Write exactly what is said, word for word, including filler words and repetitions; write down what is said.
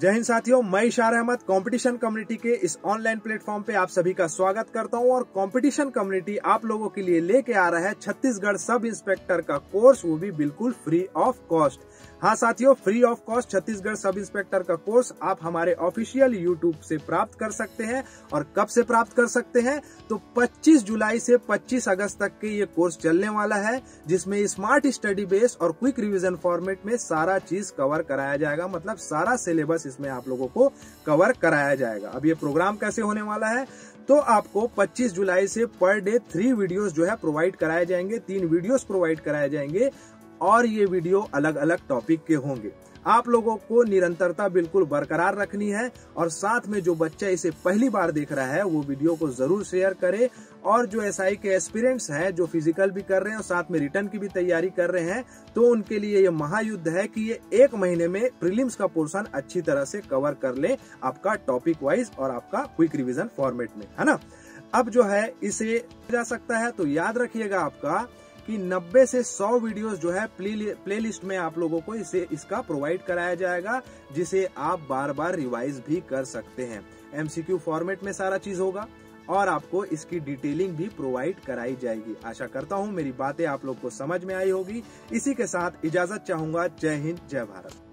जय हिंद साथियों, मैं इशार अहमद कंपटीशन कम्युनिटी के इस ऑनलाइन प्लेटफॉर्म पे आप सभी का स्वागत करता हूं। और कंपटीशन कम्युनिटी आप लोगों के लिए लेके आ रहा है छत्तीसगढ़ सब इंस्पेक्टर का कोर्स, वो भी बिल्कुल फ्री ऑफ कॉस्ट। हाँ साथियों, free of cost Chhattisgarh sub inspector का कोर्स आप हमारे ऑफिशियल यूट्यूब से प्राप्त कर सकते हैं। और कब से प्राप्त कर सकते हैं? तो पच्चीस जुलाई से पच्चीस अगस्त तक के ये कोर्स चलने वाला है, जिसमें स्मार्ट स्टडी बेस और क्विक रिवीजन फॉर्मेट में सारा चीज कवर कराया जाएगा। मतलब सारा सिलेबस इसमें आप लोगों को कवर कराया जाएगा। अब ये प्रोग्राम कैसे होने वाला है? तो आपको पच्चीस जुलाई से पर डे थ्री वीडियोस जो है प्रोवाइड कराए जाएंगे, तीन वीडियोस प्रोवाइड कराए जाएंगे और ये वीडियो अलग अलग टॉपिक के होंगे। आप लोगों को निरंतरता बिल्कुल बरकरार रखनी है और साथ में जो बच्चा इसे पहली बार देख रहा है वो वीडियो को जरूर शेयर करे। और जो एसआई के एस्पिरेंट्स हैं, जो फिजिकल भी कर रहे हैं और साथ में रिटर्न की भी तैयारी कर रहे हैं, तो उनके लिए ये महायुद्ध है कि ये एक महीने में प्रीलिम्स का पोर्शन अच्छी तरह से कवर कर ले, आपका टॉपिक वाइज और आपका क्विक रिवीजन फॉर्मेट में, है ना। अब जो है इसे जा सकता है, तो याद रखिएगा आपका कि नब्बे से सौ वीडियोस जो है प्ले, प्ले लिस्ट में आप लोगों को इसे इसका प्रोवाइड कराया जाएगा, जिसे आप बार बार रिवाइज भी कर सकते हैं। एमसीक्यू फॉर्मेट में सारा चीज होगा और आपको इसकी डिटेलिंग भी प्रोवाइड कराई जाएगी। आशा करता हूं मेरी बातें आप लोग को समझ में आई होगी। इसी के साथ इजाजत चाहूंगा। जय हिंद, जय भारत।